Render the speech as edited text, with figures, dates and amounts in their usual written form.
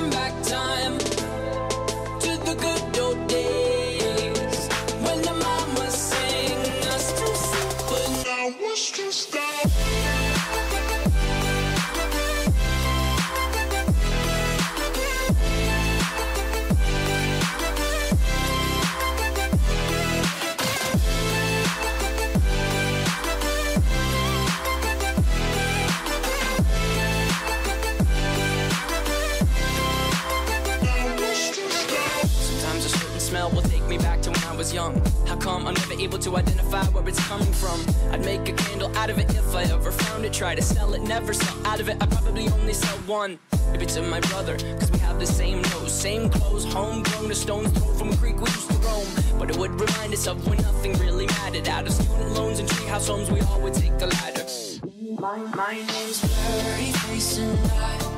turn back time to the good old days when the mama sang us to sleep, but now it's just us. Smell will take me back to when I was young. How come I'm never able to identify where it's coming from? I'd make a candle out of it if I ever found it. Try to sell it, never sell out of it. I probably only sell one. Maybe to my brother, cause we have the same nose, same clothes, homegrown, a stone's throw from a creek we used to roam. But it would remind us of when nothing really mattered. Out of student loans and treehouse homes, we all would take the ladder. My name's Blurry Face and I